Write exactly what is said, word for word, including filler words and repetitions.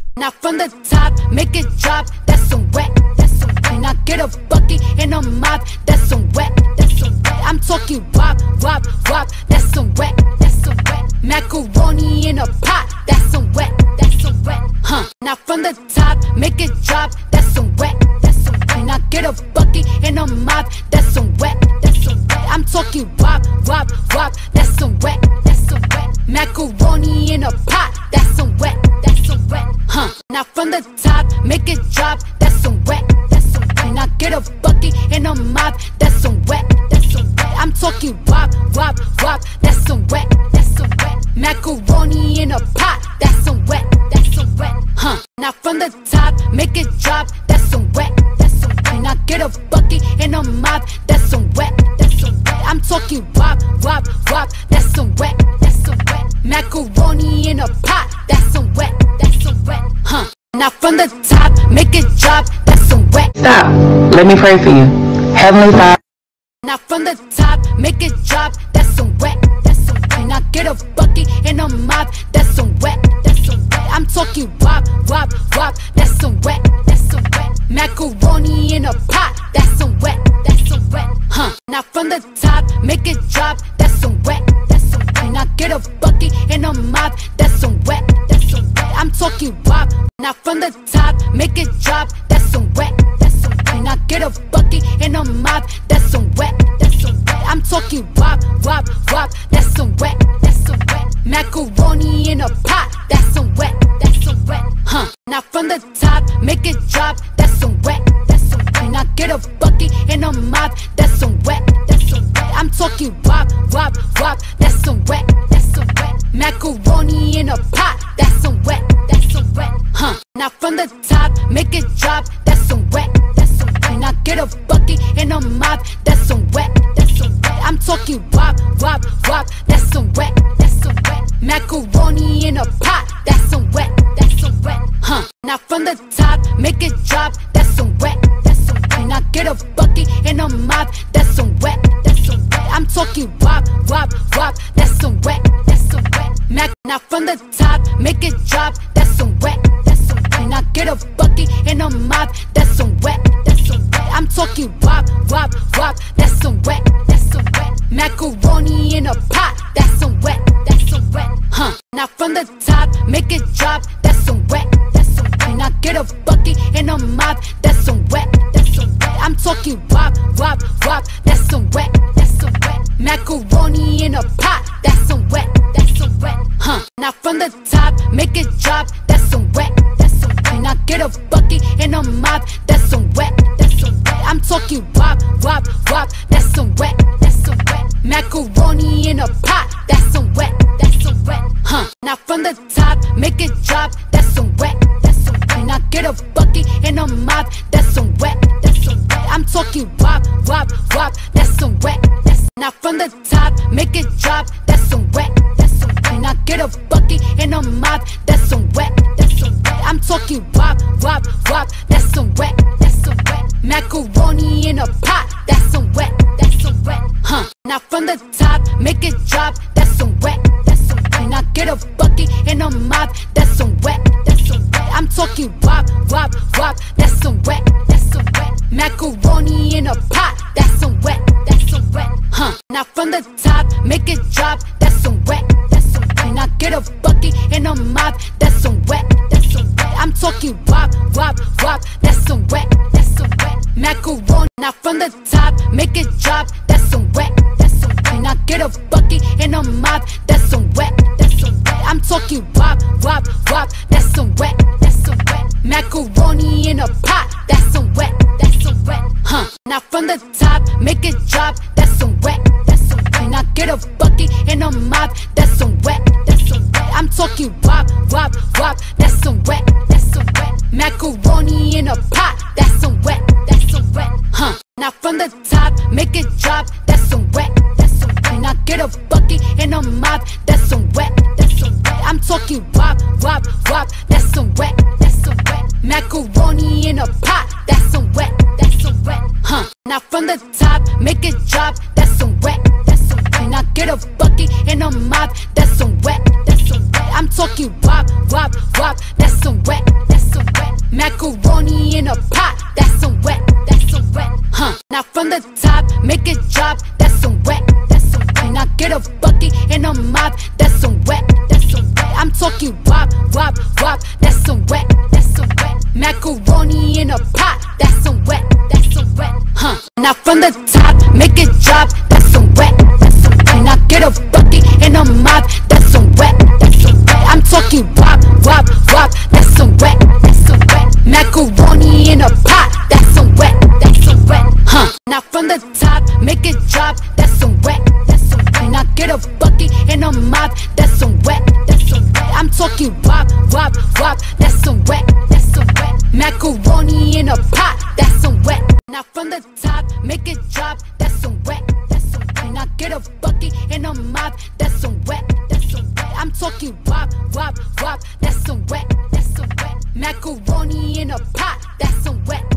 Now from the top, make it drop, that's some wet, that's some wet. Now get a bucket and a mop, that's some wet, that's some wet. I'm talking wop, wop, wop, that's some wet, that's some wet. Macaroni in a pot, that's some wet, that's some wet. Huh? Now from the top, make it drop, that's some wet, that's some wet. Now get a bucket and a mop, that's some wet, that's some wet. I'm talking wop, wop, wop, that's some wet, that's some wet. Macaroni in a pot, that's some wet, that's some wet. Huh? Now from the top, make it drop, that's some wet, that's some wet. Now get a bucket and a mop, that's some wet, that's some wet. I'm talking wop, wop, wop, that's some wet, that's some wet. Macaroni in a pot, that's some wet, that's some wet. Huh? Now from the top, make it drop, that's some wet, that's some wet. Now get a bucket and a mop, that's some wet, that's some wet. I'm talking wop, wop, wop, that's some wet, that's some wet. Macaroni in a pot, that's some wet, that's some wet. Huh? Now from the top, make it drop, that's some wet. Stop. Let me pray for you. Heavenly Father. Now from the top, make it drop, that's some wet, that's some wet. Now get a bucket and a mop, that's some wet, that's some wet. I'm talking wop, wop, wop, that's some wet, that's some wet. Macaroni in a pot, that's some wet, that's some wet. Huh? Now from the top, make it drop, that's some wet, that's some wet. Now get a bucket and a mop, that's some wet, that's some wet. I'm talking wop. Now from the top, make it drop, that's some wet, that's some wet. Now get a bucket and a mop, that's some wet, that's some wet. I'm talking wop, wop, wop, that's some wet, that's some wet. Macaroni in a pot, that's some wet, that's some wet. Huh? Now from the top, make it drop, that's some wet, that's some wet. Now get a bucket and a mop, that's some wet, that's some wet. I'm talking wop, wop, wop, that's some wet, that's some wet. Macaroni in a pot, that's some wet, that's some wet. Huh? Now from the top, make it drop, that's some wet, that's some wet. Now get a bucket and a mop, that's some wet, that's some wet. I'm talking wop, wop, wop, that's some wet, that's some wet. Macaroni in a pot, that's some wet, that's some wet. Huh? Now from the top, make it drop, that's some wet, that's some wet. Now get a bucket and a mop, that's some wet, that's some wet. I'm talking wop, wop, wop, that's some wet, that's some wet. Mac now from the top, make it drop, that's some wet, that's some wet. Now get a bucket and a mop, that's some wet, that's some wet. I'm talking wop, wop, wop, that's some wet, that's some wet. Macaroni in a pot, that's some wet, that's some wet. Huh? Now from the top, make it drop, that's some wet, that's some wet. Now get a bucket and a mop, that's some wet, that's some wet. I'm talking wop, wop, wop, that's some wet, that's some wet. Macaroni in a pot, that's some wet, that's some wet. Huh? Now from the top, make it drop, that's some wet, that's some wet. Now get a bucket and a mop, that's some wet, that's some wet. I'm talking wop, wop, wop, that's some wet, that's some wet. Macaroni in a pot, that's some wet, that's some wet. Huh? Now from the top, make it drop, that's some wet, that's some wet. Now get a bucket and a mop, that's some wet, that's some wet. I'm talking wop, wop, wop, that's some wet, that's. Now from the top, make it drop, that's some wet, that's some wet. Now get a bucket and a mop, that's some wet, that's some wet. I'm talking wop, wop, wop, that's some wet, that's some wet. Macaroni in a pot, that's some wet, that's some wet. Huh? Now from the top, make it drop, that's some wet, that's some wet. Now get a bucket and a mop, that's some wet, that's some wet. I'm talking wop, wop, wop, that's some wet, that's some wet. Macaroni in a pot, that's some wet, that's some wet. Huh? Now from the top, make it drop, that's some wet, that's some wet. Now get a bucket and a mop, that's some wet, that's some wet. I'm talking wop, wop, wop, that's some wet, that's some wet. Macaroni. Now from the top, make it drop, that's some wet, that's some wet. Now get a bucket and a mop, that's some wet, that's some wet. I'm talking wop, wop, wop, that's some wet, that's some wet. Macaroni in a pot, that's some wet, that's some wet. Huh? Now from the top, make it drop, that's some wet, that's some wet. Now get a bucket and a mop, that's some wet, that's some wet. I'm talking wop, wop, wop, that's some wet, that's some wet. Macaroni in a pot, that's some wet, that's some wet. Huh? Now from the top, make it drop, that's some wet, that's some wet. Now get a bucket and a mop, that's some wet, that's some wet. I'm talking wop, wop, wop, that's some wet, that's some wet. Macaroni in a pot, that's some wet, that's some wet. Huh? Now from the top, make it drop, that's some wet, that's some wet. Now get a bucket and a mop, that's some wet, that's some wet. I'm talking wop, wop, wop, that's some wet. Macaroni in a pot, that's some wet, that's some wet. Huh? Now from the top, make it drop, that's some wet, that's some wet. Now get a bucket and a mop, that's some wet, that's some wet. I'm talking wop, wop, wop, that's some wet, that's some wet. Macaroni in a pot, that's some wet, that's some wet. Huh? Now from the top, make it drop, that's some wet, that's some wet. Now get a bucket and a mop, that's some wet, that's some wet. I'm talking wop, wop, wop, that's some wet, that's some wet. Macaroni in a pot, that's some wet, that's some wet. Huh? Now from the top, make it drop, that's some wet, that's some wet. Now get a bucket and a mop, that's some wet, that's some wet. I'm talking wop, wop, wop, that's some wet, that's some wet. Macaroni in a pot, that's some wet. Now from the top, make it drop, that's some wet, that's some wet. Now get a bucket and a mop, that's some wet, that's some wet. I'm talking wop, wop, wop, that's some wet, that's some wet. Macaroni in a pot, that's some wet.